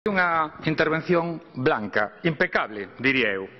Unha intervención blanca, impecable, diría eu.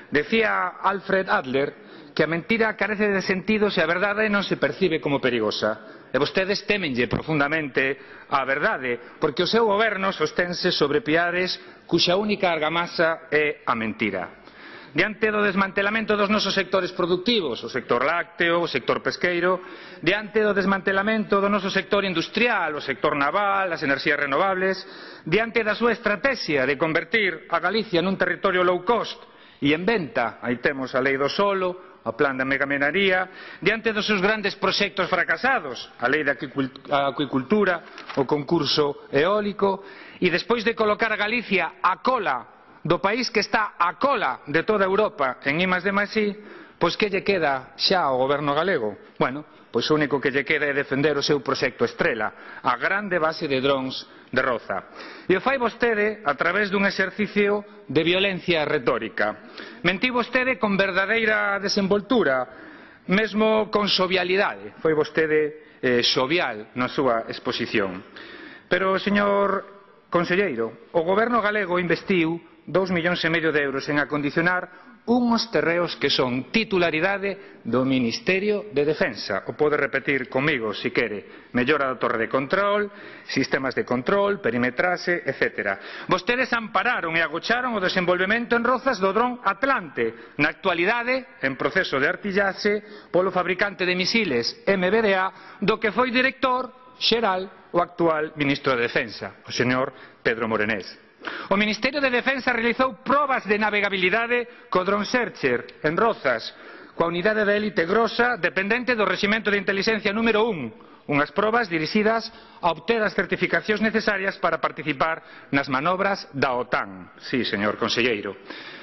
Decía Alfred Adler que a mentira carece de sentido se a verdade non se percibe como perigosa. E vostedes temenlle profundamente a verdade, porque o seu goberno sostense sobre piares cuxa única argamasa é a mentira. Diante do desmantelamento dos nosos sectores productivos, o sector lácteo, o sector pesqueiro, diante do desmantelamento do noso sector industrial, o sector naval, as enerxías renovables, diante da súa estrategia de convertir a Galicia nun territorio low cost e en venta, aí temos a lei do solo, o plan da megaminería, diante dos seus grandes proxectos fracasados, a lei da acuicultura, o concurso eólico, e despois de colocar a Galicia a cola do país que está a cola de toda Europa en I+D+I, pois que lle queda xa ao goberno galego? Bueno, pois o único que lle queda é defender o seu proxecto estrela, a grande base de drons de Roza. E o fai vostede a través dun exercicio de violencia retórica. Mentí vostede con verdadeira desenvoltura, mesmo con sovialidade. Foi vostede sovial na súa exposición. Pero, señor conselleiro, o goberno galego investiu 2,5 millóns de euros en acondicionar unhos terreos que son titularidade do Ministerio de Defensa. O pode repetir comigo, se quere. Mellora da torre de control, sistemas de control, perimetrase, etc. Vostedes ampararon e agocharon o desenvolvemento en Rozas do dron Atlante, na actualidade, en proceso de artillaxe, polo fabricante de misiles MBDA, do que foi director xeral o actual ministro de Defensa, o señor Pedro Morenés. O Ministerio de Defensa realizou probas de navegabilidade co Drone Searcher en Rozas, coa unidade de élite grosa dependente do Reximento de Intelixencia número 1, unhas probas dirixidas a obter as certificacións necesarias para participar nas manobras da OTAN. Sí, señor conselleiro.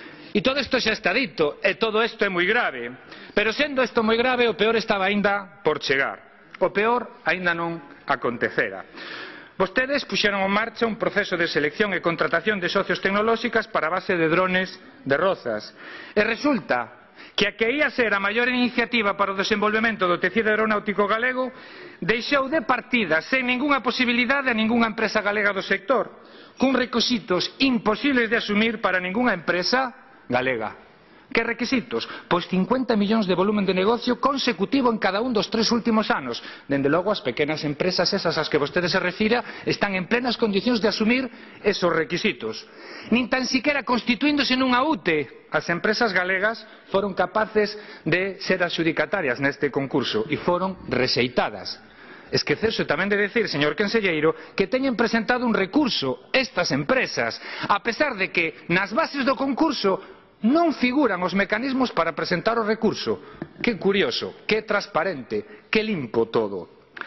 E todo isto xa está dito, e todo isto é moi grave, pero sendo isto moi grave, o peor estaba aínda por chegar. O peor aínda non acontecera. Vostedes puxeron en marcha un proceso de selección e contratación de socios tecnolóxicas para a base de drones de Rozas. E resulta que a que ia ser a maior iniciativa para o desenvolvemento do tecido aeronáutico galego deixou de partida sen ningunha posibilidade a ningunha empresa galega do sector, cun requisitos imposibles de asumir para ningunha empresa galega. Que requisitos? Pois 50 millóns de volumen de negocio consecutivo en cada un dos 3 últimos anos. Dende logo, as pequenas empresas esas ás que vostede se refira están en plenas condicións de asumir esos requisitos. Nin tan siquiera constituíndose nunha UTE, as empresas galegas foron capaces de ser adxudicatarias neste concurso e foron rexeitadas. Esquecerse tamén de decir, señor conselleiro, que teñen presentado un recurso estas empresas, a pesar de que nas bases do concurso non figuran os mecanismos para presentar o recurso. Que curioso, que transparente, que limpo todo.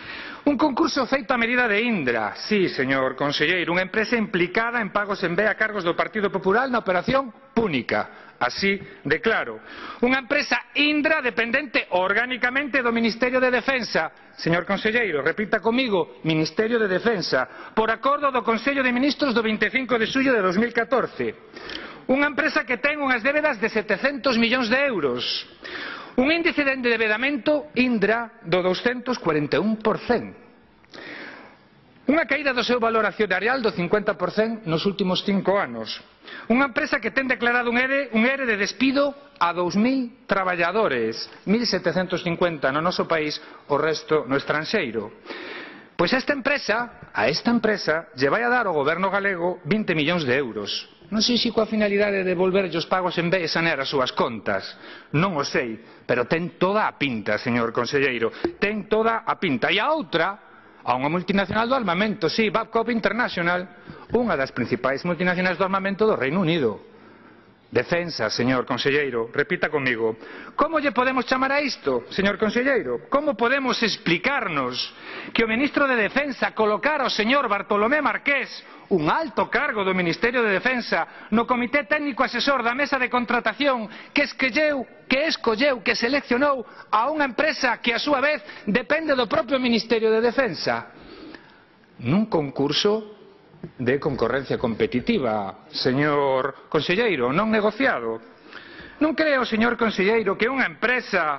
Un concurso feito a medida de Indra, sí, señor conselleiro, unha empresa implicada en pagos en B a cargos do Partido Popular na operación Púnica, así de claro. Unha empresa Indra dependente orgánicamente do Ministerio de Defensa. Señor conselleiro, repita comigo, Ministerio de Defensa, por acordo do Consello de Ministros do 25 de xullo de 2014. Unha empresa que ten unhas débedas de 700 millóns de euros. Un índice de endevedamento Indra do 241%. Unha caída do seu valor accionarial do 50% nos últimos 5 anos. Unha empresa que ten declarado un ERE de despido a 2.000 traballadores, 1.750 no noso país, o resto no estranxeiro. Pois a esta empresa lle vai a dar ao goberno galego 20 millóns de euros. Non sei se coa finalidade de devolverlle os pagos en B e sanear as súas contas. Non o sei, pero ten toda a pinta, señor conselleiro. Ten toda a pinta. E a outra, a unha multinacional do armamento, sí, Babcock International, unha das principais multinacionais do armamento do Reino Unido. Defensa, señor conselleiro, repita comigo. Como lle podemos chamar a isto, señor conselleiro? Como podemos explicarnos que o ministro de Defensa colocara o señor Bartolomé Marqués, un alto cargo do Ministerio de Defensa, no Comité Técnico Asesor da Mesa de Contratación que seleccionou a unha empresa que a súa vez depende do propio Ministerio de Defensa? Nun concurso de concorrencia competitiva, señor conselleiro, non negociado. Non creo, señor conselleiro, que unha empresa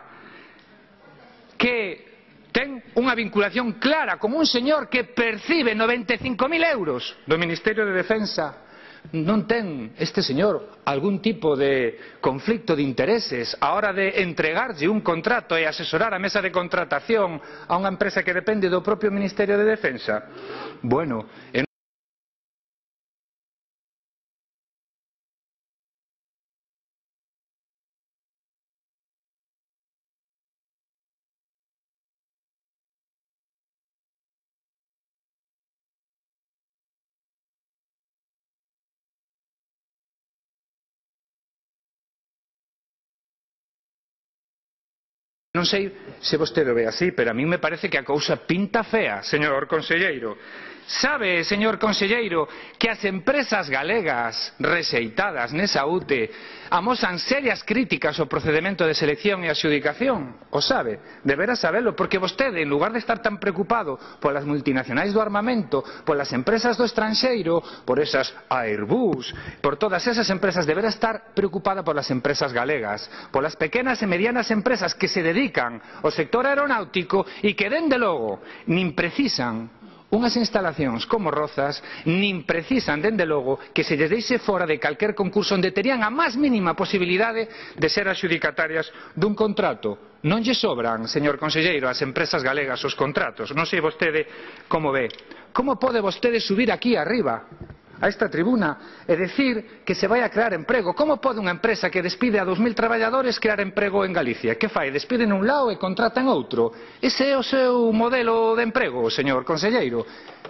que ten unha vinculación clara como un señor que percibe 95.000 euros do Ministerio de Defensa non ten este señor algún tipo de conflicto de intereses a hora de entregarlle un contrato e asesorar a mesa de contratación a unha empresa que depende do propio Ministerio de Defensa? Bueno, non sei se vostede o ve así, pero a mí me parece que a cousa pinta fea, señor conselleiro. Sabe, señor conselleiro, que as empresas galegas rexeitadas nesa UTE amosan serias críticas ao procedemento de selección e adxudicación? O sabe? Deberá sabelo, porque vostede, en lugar de estar tan preocupado polas multinacionais do armamento, polas empresas do estranxeiro, por esas Airbus, por todas esas empresas, deberá estar preocupada polas empresas galegas, polas pequenas e medianas empresas que se dedican ao sector aeronáutico e que, dende logo, nin precisan unhas instalacións como Rozas, nin precisan, dende logo, que se lles deixe fora de calquer concurso onde terían a máis mínima posibilidade de ser adxudicatarias dun contrato. Non lle sobran, señor conselleiro, ás empresas galegas os contratos. Non sei vostede como ve. Como pode vostede subir aquí arriba a esta tribuna e decir que se vai a crear emprego? Como pode unha empresa que despide a 2000 traballadores crear emprego en Galicia? Que fai? Despide nun lado e contrata en outro? Ese é o seu modelo de emprego, señor conselleiro?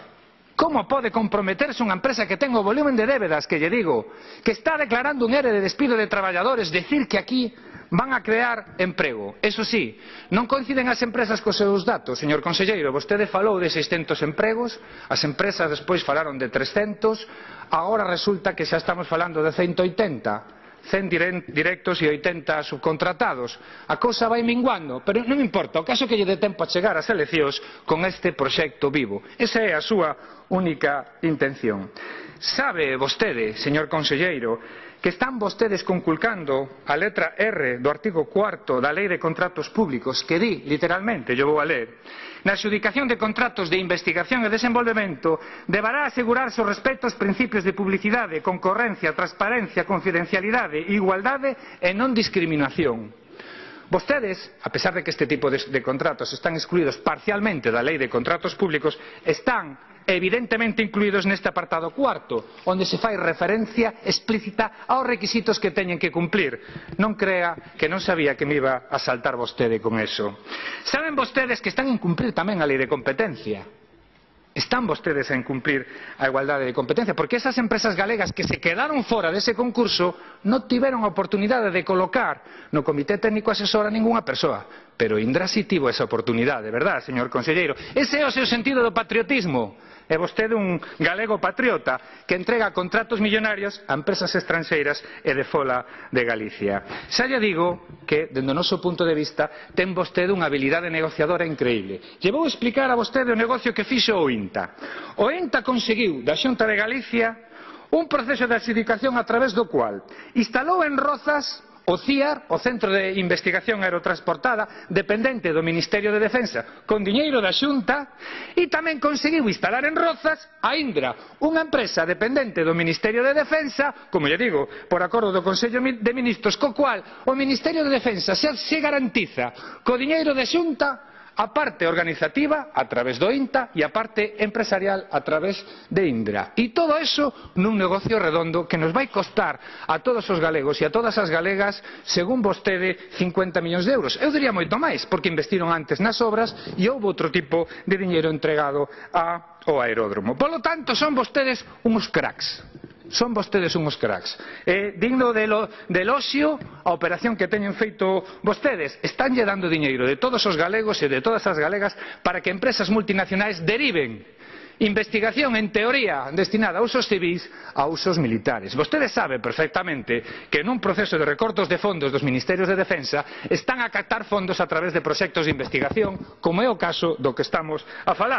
Como pode comprometerse unha empresa que ten o volumen de débedas que lle digo, que está declarando un ERE de despido de traballadores, decir que aquí van a crear emprego? Eso sí, non coinciden as empresas cos seus datos, señor conselleiro. Vostede falou de 600 empregos, as empresas despois falaron de 300, agora resulta que xa estamos falando de 180. 100 directos e 80 subcontratados. A cousa vai minguando, pero non importa, o caso que lle dé tempo a chegar ás eleccións con este proxecto vivo. Esa é a súa única intención. Sabe vostede, señor conselleiro, que están vostedes conculcando a letra R do artigo 4º da Lei de Contratos Públicos, que di, literalmente, yo vou a ler: na adxudicación de contratos de investigación e desenvolvemento deberá asegurarse o respecto aos principios de publicidade, concorrencia, transparencia, confidencialidade, igualdade e non discriminación. Vostedes, a pesar de que este tipo de contratos están excluídos parcialmente da Lei de Contratos Públicos, están evidentemente incluídos neste apartado 4º, onde se fai referencia explícita aos requisitos que teñen que cumplir. Non crea que non sabía que me iba a saltar vostede con eso. Saben vostedes que están a incumplir tamén a Lei de Competencia. Están vostedes a incumplir a igualdade de competencia, porque esas empresas galegas que se quedaron fora dese concurso non tiveron a oportunidade de colocar no Comité Técnico Asesor a ningunha persoa. Pero Indra si tivo esa oportunidade, verdad, señor conselleiro? Ese é o seu sentido do patriotismo. É vostede un galego patriota que entrega contratos millonarios a empresas estranxeiras e de fola de Galicia. Xa lle digo que, dende o noso punto de vista, ten vostede unha habilidade negociadora increíble. Lle vou explicar a vostede o negocio que fixo o INTA. O INTA conseguiu da Xunta de Galicia un proceso de adxudicación a través do cual instalou en Rozas o CIAR, o Centro de Investigación Aerotransportada, dependente do Ministerio de Defensa, con diñeiro da Xunta, e tamén conseguiu instalar en Rozas a Indra, unha empresa dependente do Ministerio de Defensa, como lle digo, por acordo do Consello de Ministros, co cual o Ministerio de Defensa se garantiza co diñeiro da Xunta a parte organizativa a través do INTA e a parte empresarial a través de Indra. E todo eso nun negocio redondo que nos vai costar a todos os galegos e a todas as galegas, según vostede, 50 millóns de euros. Eu diría moito máis, porque investiron antes nas obras e houve outro tipo de diñeiro entregado ao aeródromo. Polo tanto, son vostedes uns cracks. Son vostedes uns cracks. É digno de eloxio a operación que teñen feito vostedes. Estánlle dando diñeiro de todos os galegos e de todas as galegas para que empresas multinacionais deriven investigación, en teoría, destinada a usos civís a usos militares. Vostede sabe perfectamente que nun proceso de recortos de fondos dos Ministerios de Defensa están a captar fondos a través de proxectos de investigación, como é o caso do que estamos a falar.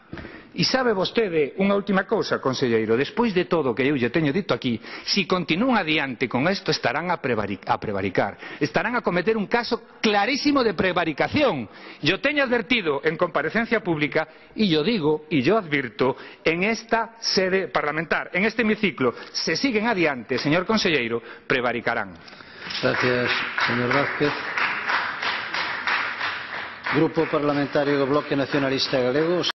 E sabe vostede unha última cousa, conselleiro, despois de todo o que eu lle teño dito aquí, se continúan adiante con isto estarán a prevaricar, estarán a cometer un caso clarísimo de prevaricación. Yo teño advertido en comparecencia pública e yo digo e yo advirto en esta sede parlamentar, en este hemiciclo, se siguen adiante, señor conselleiro, prevaricarán. Gracias, señor Vázquez. Grupo Parlamentario do Bloque Nacionalista Galego.